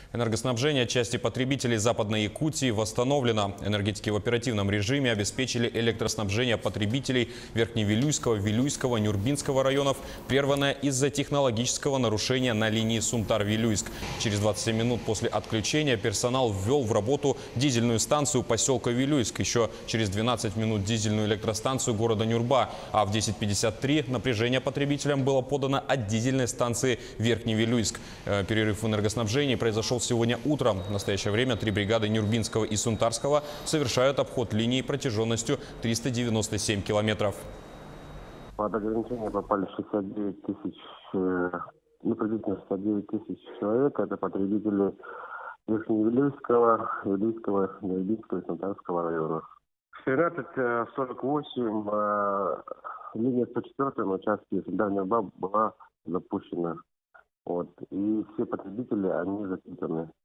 Энергоснабжение части потребителей Западной Якутии восстановлено. Энергетики в оперативном режиме обеспечили электроснабжение потребителей Верхневилюйского, Вилюйского, Нюрбинского районов, прерванное из-за технологического нарушения на линии Сунтар-Вилюйск. Через 27 минут после отключения персонал ввел в работу дизельную станцию поселка Вилюйск, еще через 12 минут дизельную электростанцию города Нюрба, а в 10:53 напряжение потребителям было подано от дизельной станции Верхневилюйск. Перерыв в энергоснабжении произошел сегодня утром. В настоящее время 3 бригады Нюрбинского и Сунтарского совершают обход линии протяженностью 397 километров. Под ограничение попали 69 тысяч, приблизительно 69 тысяч человек. Это потребители Верхневилюйского, Вилюйского, Нюрбинского и Сунтарского района. В 13:48 линия 104 на участке Сунтар-Нюрба была запущена. И все потребители, они запитаны.